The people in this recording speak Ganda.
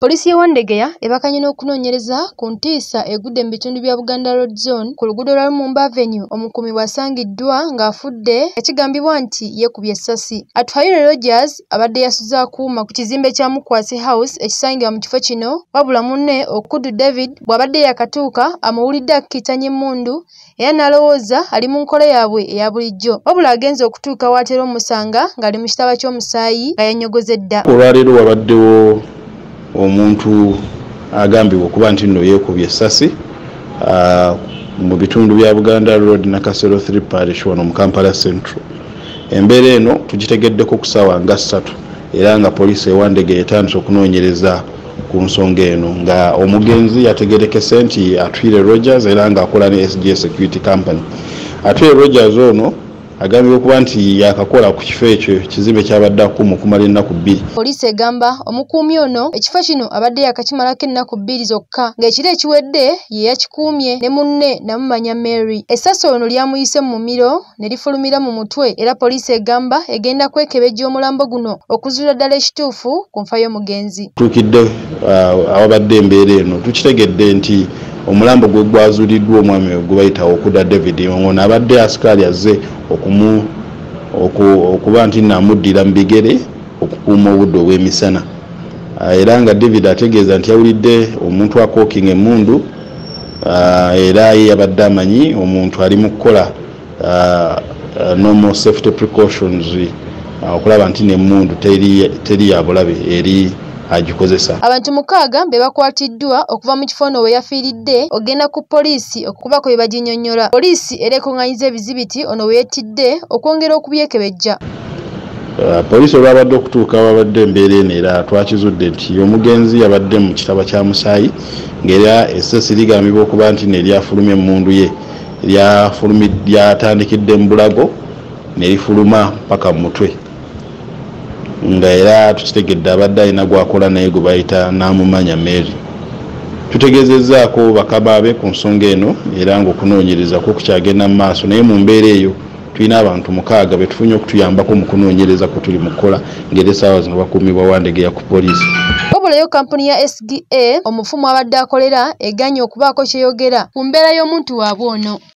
Polisi y'Ewandegeya ebakanye n'okunoonyereza ku ntiisa egudde mu bitundu bya Buganda Road Zone ku luguudo lwa Lumumba Avenue omukuumi bw'asangiddwa ng'afudde ekigambibwa nti Yekubye Essasi. Atwalire Rogers abadde yasuza akuuma ku kizimbe kya Mukwasi House ekisangibwa mu kifo kino, wabula munne Okudu David bw'abadde yakatuuka amuwulidde akkittanya emmundu era n'alowooza ali mu nkola yaabwe eya bulijjo, wabula agenze okutuuka w'atera omusanga ng'ali mu kitaba ky'omusaayi nga yanyogozedda. Olwaleero wabaddewo omuntu agambibwa okuba nti nno Yekubye Essasi mu bitundu bya Buganda Road na Kasero 3 Parish wano mu Kampala Central. Embeera eno tugitegeddeko ku ssaawa nga 3 era nga poliisi y'Ewandegeya etandise okunoonyereza ku nsonga eno nga omugenzi yategerekese nti Atwire Rogers era ng'akola ne SGA Security Company. Atwire Rogers ono agambibwa okuba nti yakakola ku kifo ekyo kizimbe kyabadde akuuma okumala ennaku 2. Poliisi egamba omukuumi ono ekifo kino abadde yakakimalako ennaku 2 zokka, ng'ekiro ekiwedde ye yakikuumye ne munne namumanya Mary. Essasi ono lyamuyise mu mumiro ne lifulumira mu mutwe era poliisi egamba egenda kwekebejja omulambo guno okuzuula ddala ekituufu ku nfa y'omugenzi. Tuukidde awabadde embeera eno tukitegedde nti omulambo gwe gwazuuliddwa omwami gwe bayita Okuda David ono abadde asikaali azze okuba nti namuddira mu bigere okukuuma obudde obw'emisana, era nga David ategeeza nti yawulidde omuntu akookinga emmundu era ye yabadde amanyi omuntu ali mu kukola normal safety precautions okulaba nti n'emmundu teri ya bulabe eri agikozesa. Abantu 6 be bakwatiddwa okuva mu kifo we yafiiridde ogenda ku poliisi okubako bye baginnyonnyola. Poliisi era ekungaanyiza ebizibiti ono we yettidde okwongera okubyekebejja. Poliisi olwabadde okutuuka wabadde embeera eno era twakizudde nti omugenzi yabadde mu kitaba kya musaayi ng'era Essasi ligambibwa okuba nti neryafulumya emmundu ye lyatandikidde mu bulago ne lifuluma paka mu mutwe, nga era tukitegedde abadde alina gwakola naye gwe bayita namumanya Mary. Tutegeezezzaako bakabaabe ku nsonga eno era ng'okunoonyereza ko kukyagenda mu maaso, naye mu mbeera eyo tulina abantu 6 be tufunye okutuyambako mu kunoonyereza kwe tuli mu kukola ng'era essaawa zino bakuumibwa Wandegeya ku poliisi. Wabulayo kampuni ya SGA omufumu abadde akolera eganye okubaako kyeyogera ku mbeera y'omuntu waabwe ono.